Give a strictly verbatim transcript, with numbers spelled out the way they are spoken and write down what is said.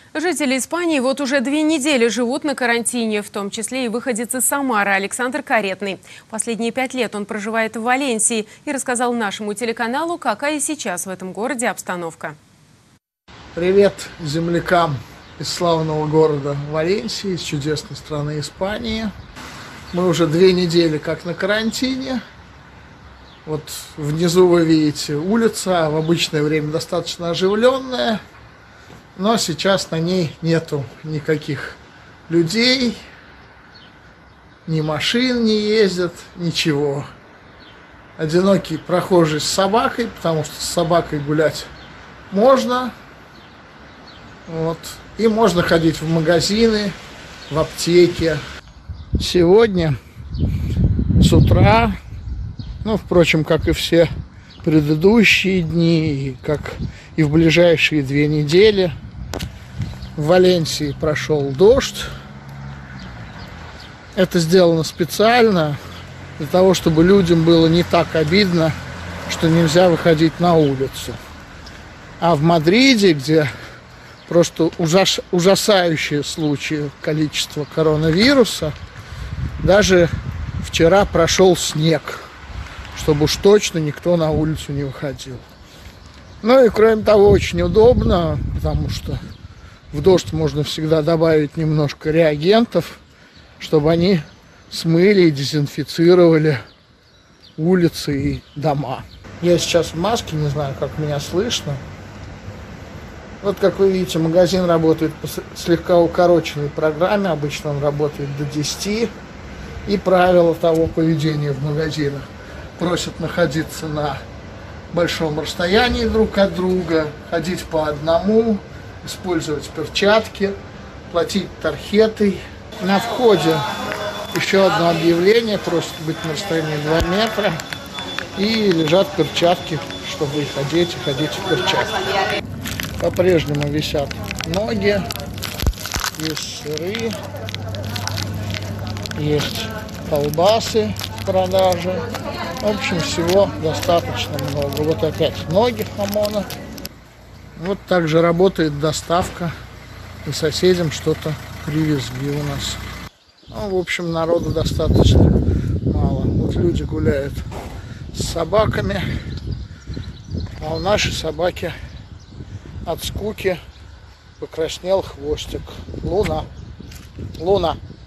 Жители Испании вот уже две недели живут на карантине, в том числе и выходец из Самары Александр Каретный. Последние пять лет он проживает в Валенсии и рассказал нашему телеканалу, какая сейчас в этом городе обстановка. Привет землякам из славного города Валенсии, из чудесной страны Испании. Мы уже две недели как на карантине. Вот внизу вы видите улица, в обычное время достаточно оживленная. Но сейчас на ней нету никаких людей, ни машин не ездят, ничего. Одинокий прохожий с собакой, потому что с собакой гулять можно. Вот. И можно ходить в магазины, в аптеки. Сегодня с утра, ну, впрочем, как и все предыдущие дни, и как и в ближайшие две недели, в Валенсии прошел дождь. Это сделано специально для того, чтобы людям было не так обидно, что нельзя выходить на улицу. А в Мадриде, где просто ужас, ужасающие случаи количества коронавируса, даже вчера прошел снег, чтобы уж точно никто на улицу не выходил. Ну и кроме того, очень удобно, потому что в дождь можно всегда добавить немножко реагентов, чтобы они смыли и дезинфицировали улицы и дома. Я сейчас в маске, не знаю, как меня слышно. Вот, как вы видите, магазин работает по слегка укороченной программе. Обычно он работает до десяти. И правила того поведения в магазинах просят находиться на большом расстоянии друг от друга, ходить по одному, использовать перчатки, платить тархетой. На входе еще одно объявление, просит быть на расстоянии два метра, и лежат перчатки, чтобы их одеть и ходить в перчатках. По-прежнему висят ноги, есть сыры, есть колбасы в продаже. В общем, всего достаточно много. Вот опять ноги хамона. Вот также работает доставка. И соседям что-то привезли у нас. Ну, в общем, народу достаточно мало. Вот люди гуляют с собаками. А у нашей собаки от скуки покраснел хвостик. Луна. Луна.